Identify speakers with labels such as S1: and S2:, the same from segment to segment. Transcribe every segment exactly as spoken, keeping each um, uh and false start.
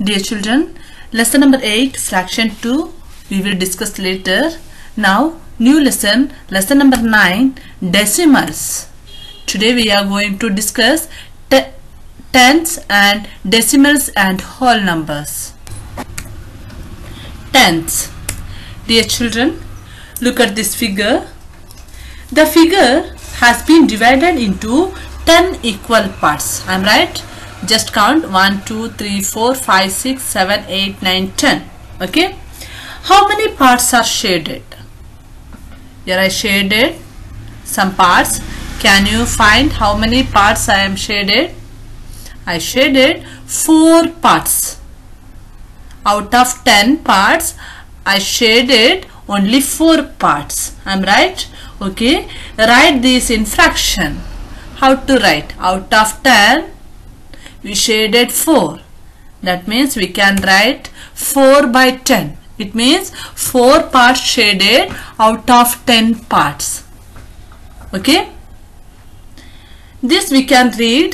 S1: Dear children, lesson number eight, fraction two, we will discuss later. Now, new lesson, lesson number nine, decimals. Today we are going to discuss te tens and decimals and whole numbers. Tens. Dear children, look at this figure. The figure has been divided into ten equal parts. I am right? Just count one, two, three, four, five, six, seven, eight, nine, ten. Okay? How many parts are shaded? Here I shaded some parts. Can you find how many parts I am shaded? I shaded four parts. Out of ten parts, I shaded only four parts. I am right? Okay. Write this in fraction. How to write? Out of ten, we shaded four. That means we can write four by ten. It means four parts shaded out of ten parts. Okay. This we can read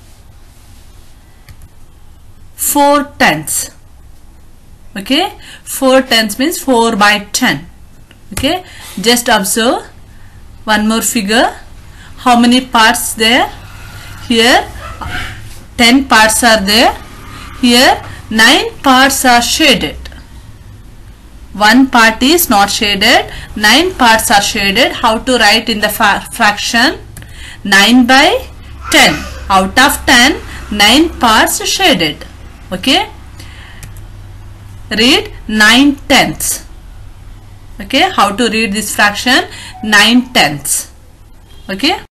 S1: four tenths. Okay. four tenths means four by ten. Okay. Just observe one more figure. How many parts there? Here ten parts are there. Here nine parts are shaded. One part is not shaded. nine parts are shaded. How to write in the fraction? nine by ten. Out of ten, nine parts shaded. Okay. Read nine tenths. Okay. How to read this fraction? nine tenths. Okay.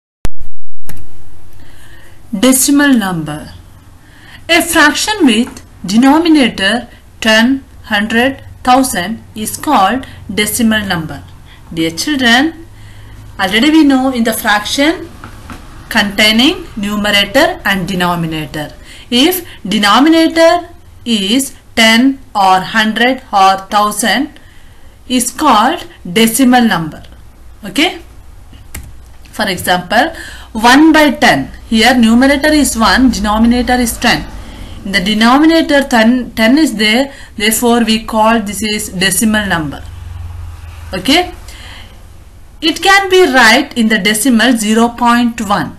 S1: Decimal number. A fraction with denominator ten, hundred, thousand is called decimal number. Dear children, already we know in the fraction containing numerator and denominator. If denominator is ten or hundred or thousand, is called decimal number. Okay. For example, one by ten. Here numerator is one, denominator is ten. In the denominator ten, ten is there, therefore we call this is decimal number. Okay. It can be right in the decimal zero point one.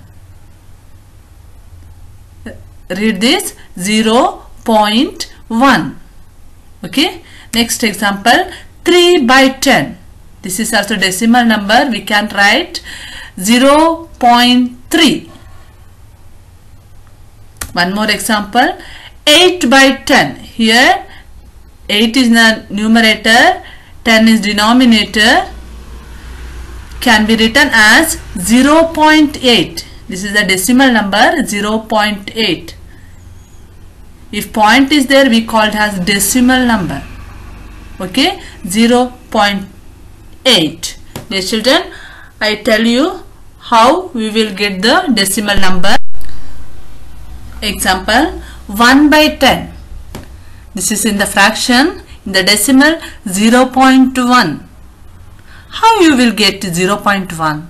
S1: Read this, zero point one. Okay. Next example, three by ten. This is also decimal number. We can write zero point three. One more example, eight by ten. Here eight is the numerator, ten is denominator. Can be written as zero point eight. This is the decimal number, zero point eight. If point is there, we call it as decimal number. Okay, zero point eight. Dear children, I tell you how we will get the decimal number. Example, one by ten. This is in the fraction, in the decimal zero point one. How you will get zero point one?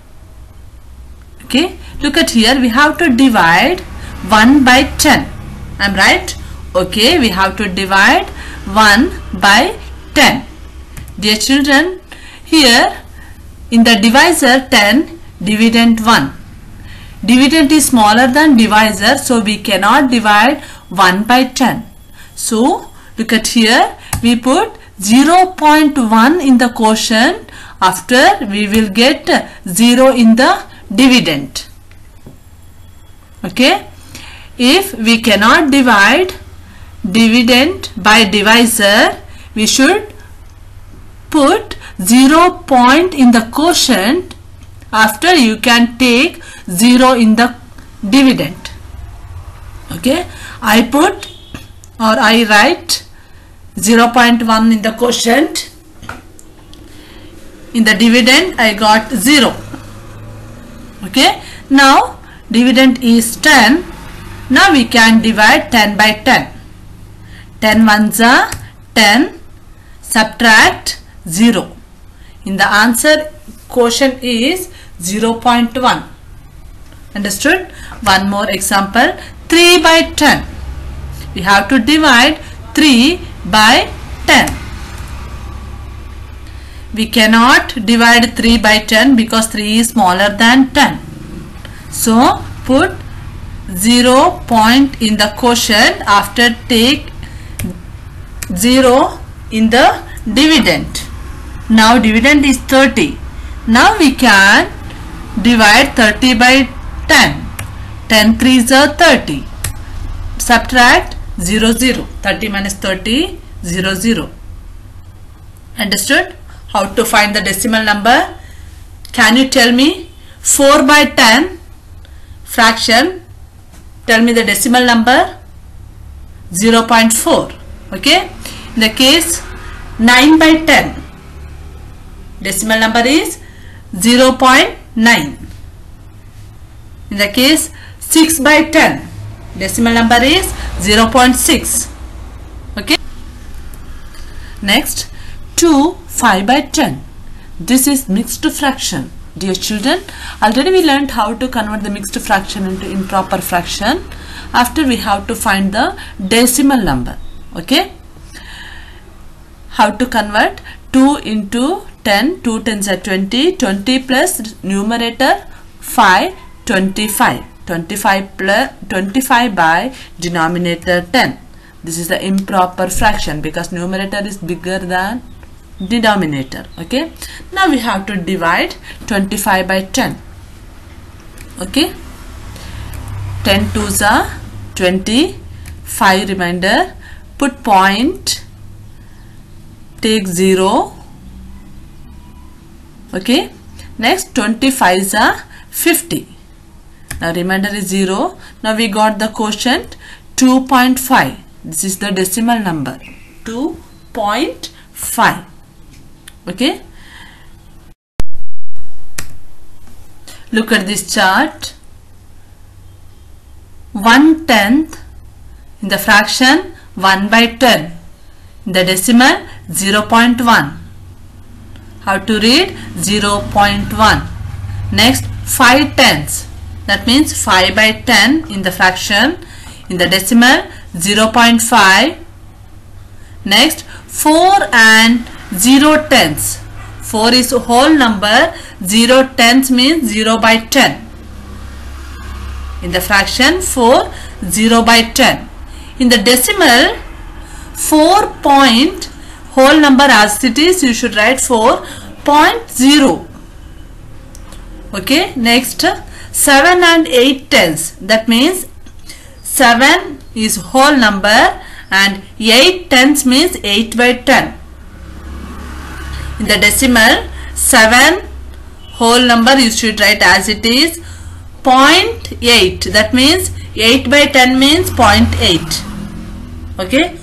S1: Okay, look at here, we have to divide one by ten. I am right? Okay, we have to divide one by ten. Dear children, here in the divisor ten, dividend one. Dividend is smaller than divisor, so we cannot divide one by ten. So, look at here, we put zero point one in the quotient. After, we will get zero in the dividend. Okay. If we cannot divide dividend by divisor, we should put zero point in the quotient. After, you can take zero in the dividend. Okay. I put or I write zero point one in the quotient. In the dividend, I got zero. Okay. Now, dividend is ten. Now, we can divide ten by ten. ten ones are ten. Subtract zero. In the answer, quotient is zero point one. Understood? One more example, three by ten. We have to divide three by ten. We cannot divide three by ten because three is smaller than ten. So put zero point in the quotient after take zero in the dividend. Now dividend is thirty. Now we can divide thirty by ten. ten threes are thirty. Subtract zero zero. thirty minus thirty, zero zero. Understood? How to find the decimal number? Can you tell me? four by ten fraction. Tell me the decimal number. zero point four. Okay. In the case nine by ten, decimal number is zero point nine. In the case six by ten, decimal number is zero point six. Okay. Next, two five by ten. This is mixed fraction. Dear children, already we learned how to convert the mixed fraction into improper fraction. After we have to find the decimal number. Okay. How to convert? two into ten. two tens are twenty. twenty plus numerator five. twenty-five. twenty-five plus twenty-five by denominator ten. This is the improper fraction because numerator is bigger than denominator. Okay. Now we have to divide twenty-five by ten. Okay. ten twos are twenty. five remainder. Put point. Take zero. Okay. Next twenty-fives are fifty. Now remainder is zero. Now we got the quotient two point five. This is the decimal number. two point five. Okay. Look at this chart. one tenth in the fraction one by ten. In the decimal zero point one. How to read? zero point one. Next five tenths. That means five by ten in the fraction. In the decimal zero point five. Next four and zero tenths. four is a whole number. zero tenths means zero by ten. In the fraction four, zero by ten. In the decimal four point whole number as it is, you should write four point zero. Okay. Next seven and eight tenths. That means seven is whole number and eight tenths means eight by ten. In the decimal seven whole number you should write as it is zero point eight. That means eight by ten means zero point eight. Okay.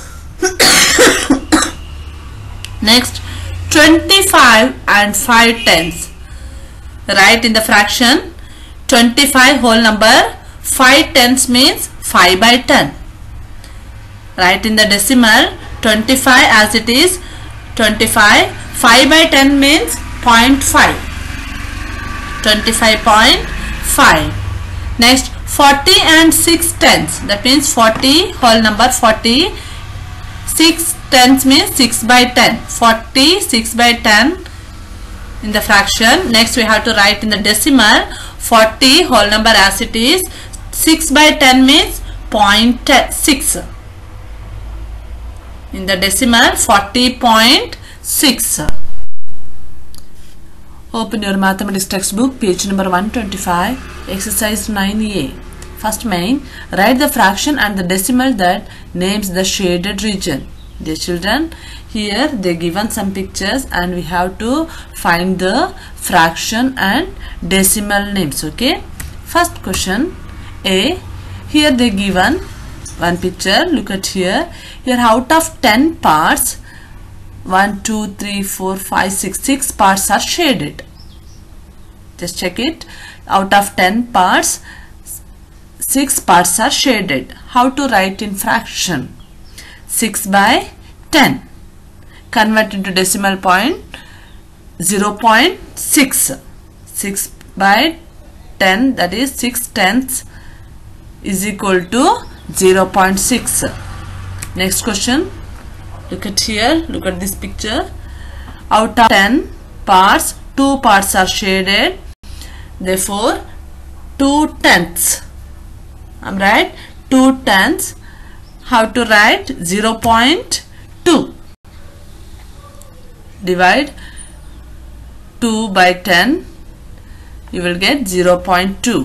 S1: Next twenty-five and five tenths. Write in the fraction twenty-five whole number, five tenths means five by ten. Write in the decimal twenty-five as it is twenty-five. five by ten means zero point five. twenty-five point five. Next forty and six tenths. That means forty whole number, forty. six tenths means six by ten. forty, six by ten in the fraction. Next we have to write in the decimal forty whole number as it is. six by ten means zero point six. In the decimal forty point six. Open your mathematics textbook, page number one twenty-five, exercise nine A. First main, write the fraction and the decimal that names the shaded region. Dear children, here they given some pictures and we have to find the fraction and decimal names. Okay. First question A. Here they given one picture. Look at here. Here out of ten parts, one, two, three, four, five, six, six parts are shaded. Just check it. Out of ten parts, six parts are shaded. How to write in fraction? six by ten. Convert into decimal point zero point six. six by ten, that is six tenths, is equal to zero point six. Next question, look at here, look at this picture. Out of ten parts, two parts are shaded, therefore two tenths. I'm right, two tenths. How to write? Zero point two. Divide two by ten, you will get zero point two.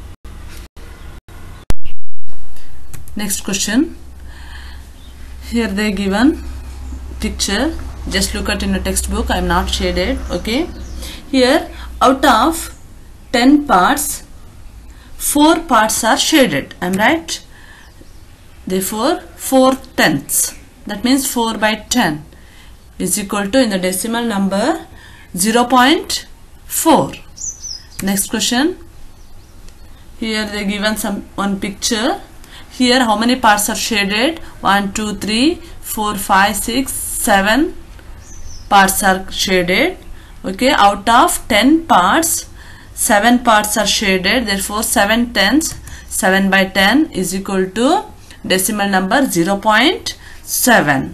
S1: Next question, here they given picture, just look at in a textbook, I am not shaded. Okay, here out of ten parts, four parts are shaded. I am right, therefore four tenths, that means four by ten is equal to, in the decimal number, zero point four. Next question, here they given some one picture. Here how many parts are shaded? one, two, three, four, five, six, seven parts are shaded. Okay, out of ten parts, seven parts are shaded, therefore seven tenths, seven by ten is equal to decimal number zero point seven.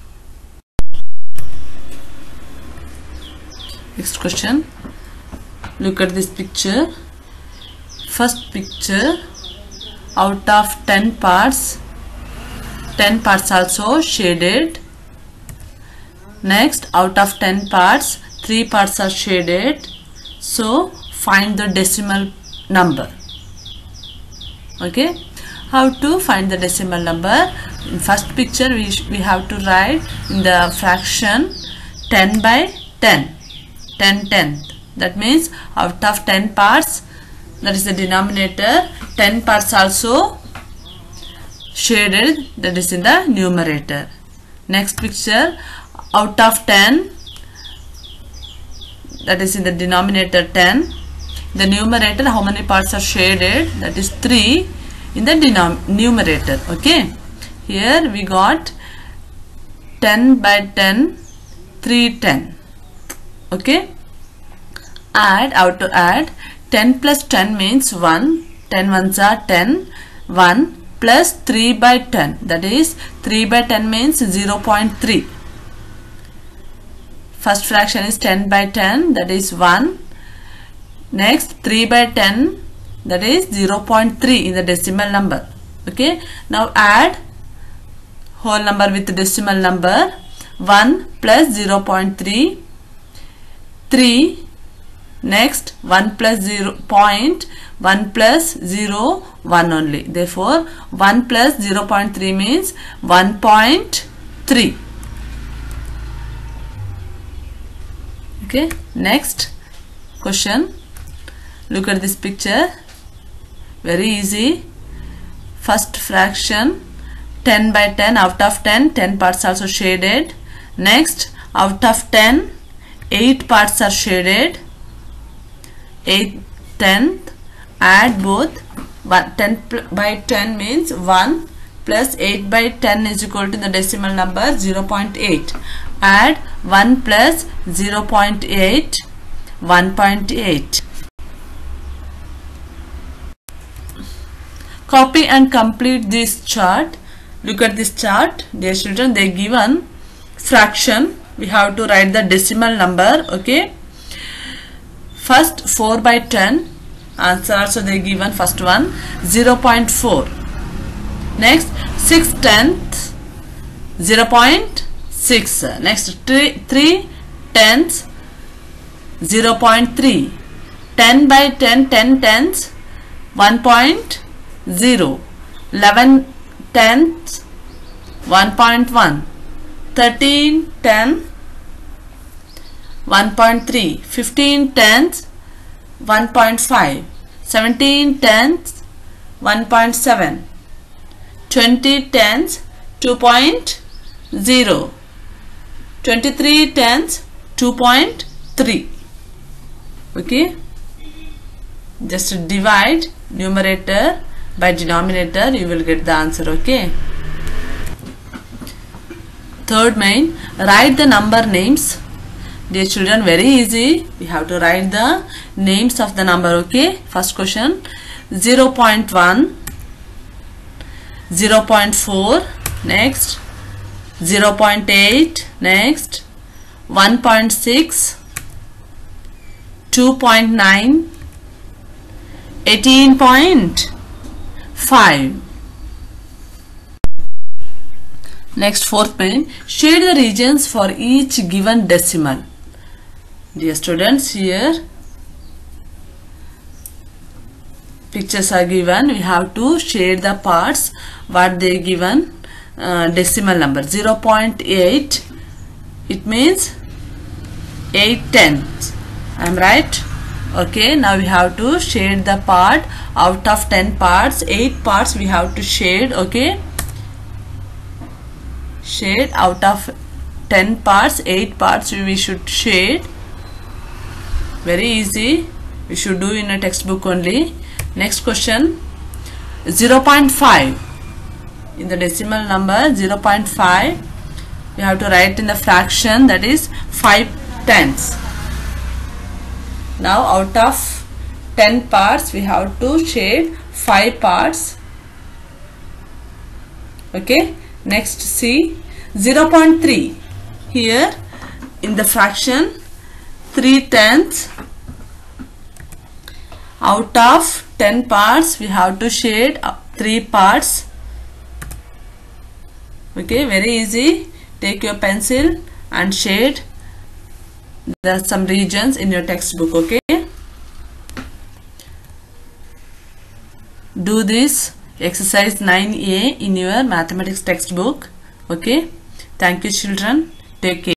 S1: Next question, look at this picture. First picture, out of ten parts, ten parts also shaded. Next, out of ten parts, three parts are shaded. So find the decimal number. Okay, how to find the decimal number? In first picture, we, we have to write in the fraction ten by ten, ten tenth. That means out of ten parts, that is the denominator, ten parts also shaded, that is in the numerator. Next picture, out of ten, that is in the denominator ten, the numerator, how many parts are shaded? That is three in the numerator. Okay, here we got ten by ten, three ten. Okay, add, how to add? ten plus ten means one, ten ones are ten, one plus three by ten, that is three by ten means zero point three. First fraction is ten by ten, that is one. Next three by ten, that is zero point three in the decimal number. Okay, now add whole number with decimal number. one plus zero point three, three. Next one plus zero point one plus zero, one only, therefore one plus zero point three means one point three. Okay, next question, look at this picture, very easy. First fraction, ten by ten, out of ten, ten parts also shaded. Next, out of ten, eight parts are shaded, eight tenth, add both. ten by ten means one plus eight by ten is equal to the decimal number zero point eight. Add one plus zero point eight, one point eight. Copy and complete this chart. Look at this chart, dear children. They given fraction, we have to write the decimal number. Okay, first four by ten, answer also they given, first one zero point four. Next six tenths, zero point six. Next three tenths, zero point three. ten by ten, ten tenths, one point zero. eleven tenths, one point one. thirteen ten, one point three. fifteen tenths, one point five. seventeen tenths, one point seven. twenty tenths, two point zero. twenty-three tenths, two point three. Okay, just divide numerator by denominator, you will get the answer. Okay, third main, write the number names. Dear children, very easy, we have to write the names of the number. Okay, first question, zero point one, zero point four, next zero point eight, next one point six, two point nine, eighteen point five. Next, fourth point, shade the regions for each given decimal. Dear students, here pictures are given. We have to shade the parts what they given uh, decimal number. Zero point eight, it means eight tenths. I am right? Okay, now we have to shade the part. Out of ten parts, eight parts we have to shade. Okay, shade out of ten parts, eight parts we should shade. Very easy, we should do in a textbook only. Next question, zero point five. In the decimal number zero point five, we have to write in the fraction, that is five tenths. Now out of ten parts we have to shade five parts. Okay, next see zero point three. Here in the fraction three tenths, out of ten parts we have to shade three parts. Okay, very easy. Take your pencil and shade the some regions in your textbook. Okay, do this exercise nine A in your mathematics textbook. Okay, thank you children, take care.